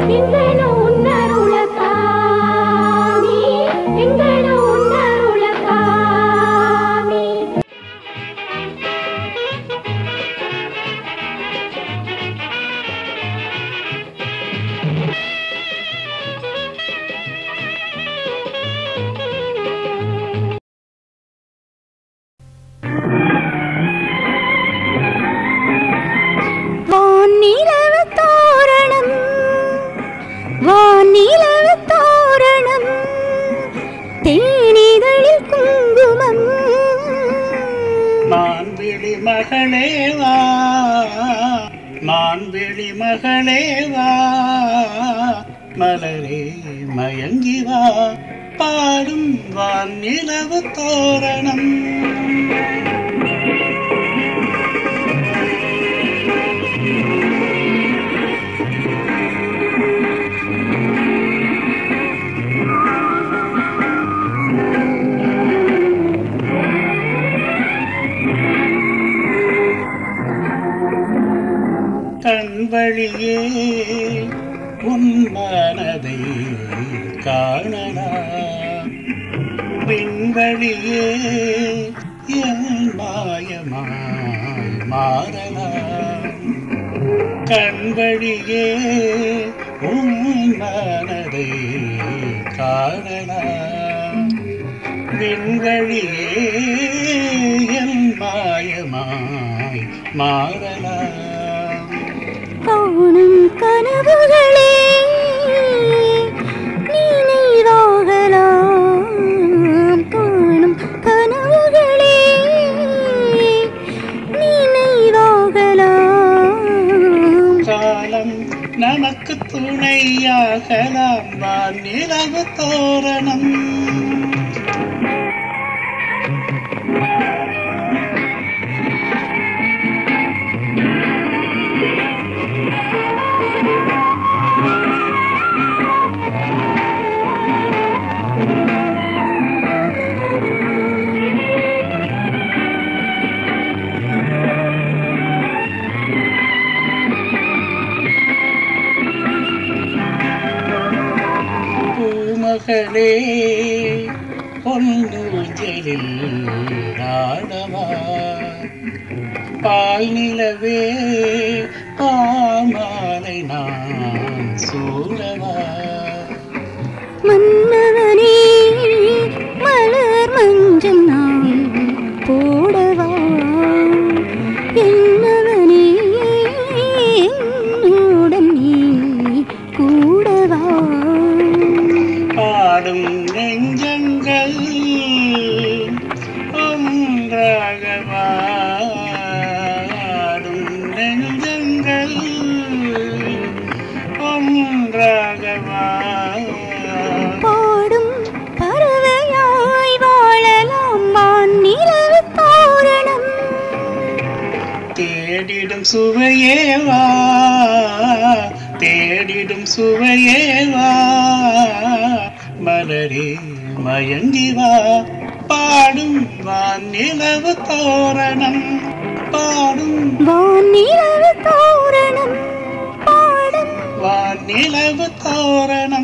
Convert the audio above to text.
மான்விழி மகளேவா மலரே மயங்கிவா பாடும் வானிலவு தோரணம் கண்வழியே உன் மனதை காணலாம் விண்வழியே என் மாயமாய் மாறலாம் கண்வழியே உன் மனதை காணலாம் விண்வழியே என் மாயமாய் மாறலாம் காணும் கனவுகளே நினைவாகலாம் காணும் கனவுகளே நினைவாகலாம் காலம் நமக்கு துணையாகலாம் வானிலவு தோரணம் மகளே பொன்னூஞ்சலில் ஆடவா பால் நிலவே பாமாலை நான் சூடவா மன்னவனே மலர் மஞ்சள் நான் போடவா என்னவனே என்னுடன் நீ கூடவா பாடும் நெஞ்சங்கள் ஒன்றாக வாடும் நெஞ்சங்கள் ஒன்றாக பாடும் பறவையாய் வாழலாம் வானிலவு தோரணம் தேடிடும் சுவையேவா தேடிடும் சுவையேவா மலரே மயங்கிவா பாடும் வானிலவு தோரணம் பாடும் வானிலவு தோரணம் பாடும் வானிலவு தோரணம்